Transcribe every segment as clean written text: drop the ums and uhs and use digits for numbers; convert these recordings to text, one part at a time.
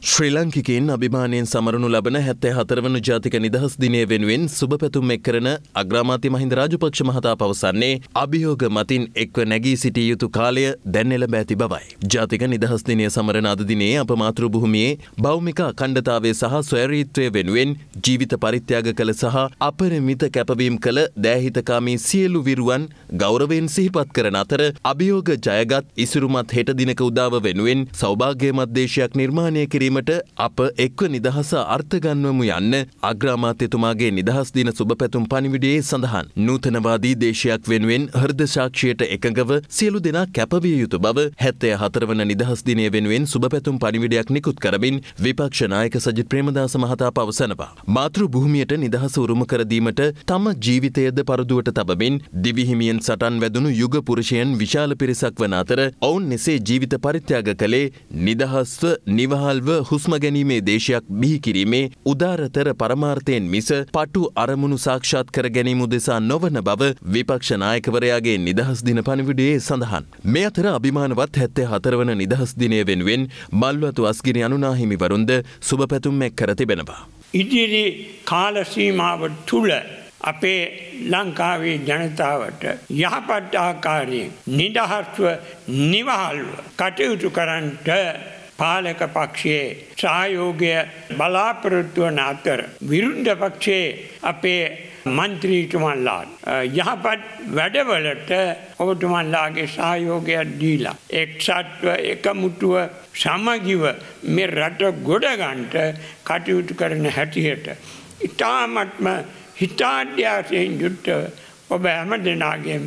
ශ්‍රී ලාංකිකයින් අභිමානයෙන් සමරනු ලබන 74 වන ජාතික නිදහස් දිනය වෙනුවෙන් සුබ පැතුම් එක් කරන අග්‍රාමාත්‍ය මහින්ද රාජපක්ෂ මහතා පවසන්නේ අභියෝග මතින් එක්ව නැගී සිටිය යුතු කාලය දැන් එළඹ ඇති බවයි. ජාතික නිදහස් දිනය සමරන අද දිනේ අප මාතෘ භූමියේ භෞමික අඛණ්ඩතාවය සහ ස්වෛරීත්වය වෙනුවෙන් ජීවිත පරිත්‍යාග කළ සහ අපරිමිත කැපවීම කළ දෑහිතකාමී සියලු විරුවන් ගෞරවයෙන් සිහිපත් කරන අතර අභියෝග ජයගත් ඉසුරුමත් හෙට දිනක උදාව වෙනුවෙන් සෞභාග්‍යමත් දේශයක් නිර්මාණය කිරීම අප එක්ව නිදහස අර්ථ ගන්වමු යන්න අග්‍රාමාත්‍යතුමාගේ නිදහස් දින සුබ පැතුම් පණිවිඩයේ සඳහන්. නූතනවාදී දේශයක් වෙනුවෙන් හෘද සාක්ෂියට එකඟව සියලු දෙනා කැපවිය යුතු බව 74 වන නිදහස් දිනය වෙනුවෙන් සුබ පැතුම් පණිවිඩයක් නිකුත් කරමින් විපක්ෂ නායක සජිත් ප්‍රේමදාස මහතා පවසනවා. මාතෘ භූමියට නිදහස උරුම කර දීමට තම ජීවිතයද පරදුවට තබමින් දිවිහිමියෙන් සටන් වැදුණු යුග පුරුෂයන් විශාල පිරිසක් වන අතර ඔවුන් මෙසේ ජීවිත පරිත්‍යාග කළේ නිදහස්ව නිවහල්ව හුස්ම ගැනීමේ දේශයක් බිහි කිරීමේ උදාරතර පරමාර්ථයෙන් මිස පටු අරමුණු සාක්ෂාත් කර ගැනීම උදෙසා නොවන බව විපක්ෂ නායකවරයාගේ නිදහස් දින පණිවිඩයේ සඳහන්. මේ අතර අභිමානවත් 74 වන නිදහස් දිනය වෙනුවෙන් මල්වතු අස්ගිරි අනුනාහිමිවරුන්ද සුබ පැතුම් එක් කර තිබෙනවා. ඉදිරි කාල සීමාව තුල අපේ ලංකාවේ ජනතාවට යහපත් ආකාරයෙන් නිදහස්ව නිවහල්ව කටයුතු කරන්නට පාලක පක්ෂයේ සහයෝගය බලාපොරොත්තු වන අතර විරුද්ධ පක්ෂයේ අපේ මන්ත්‍රීතුමන්ලා යහපත් වැඩවලට ඔබතුමන්ලාගේ සහයෝගයක් දීලා එක්සත්ව එකමුතුව සමගිව මේ රට ගොඩ ගන්නට කටයුතු කරන හැටියට ඉතාමත්ම හිතාඩ්‍යාසයෙන් යුක්තව ඔබ හැම දෙනාගේම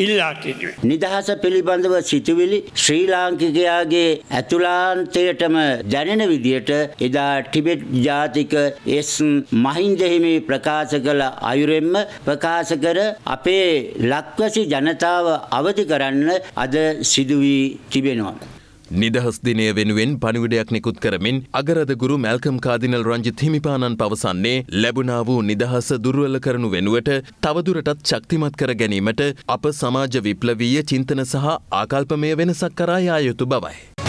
නිදහස පිළිබඳව සිතුවිලි ශ්‍රී ලාංකිකයාගේ ඇතුළාන්තයටම දැනෙන විදියට එදා ටිබෙට් ජාතික එස් මහින්ද හිමි ප්‍රකාශ කළ අයුරෙන්ම ප්‍රකාශ කර අපේ ලක්වැසි ජනතාව අවදි කරන්න අද සිදු වී තිබෙනවා. නිදහස් දිනය වෙනුවෙන් පණිවිඩයක් නිකුත් කරමින් අගරද ගුරු මැල්කම් කාදිනල් රංජිත් හිමිපාණන් පවසන්නේ ලැබුණා වූ නිදහස දුර්වල කරනු වෙනුවට තවදුරටත් ශක්තිමත් කර ගැනීමට අප සමාජ විප්ලවීය චින්තන සහ ආකල්පමය වෙනසක් කරා යා යුතු බවයි.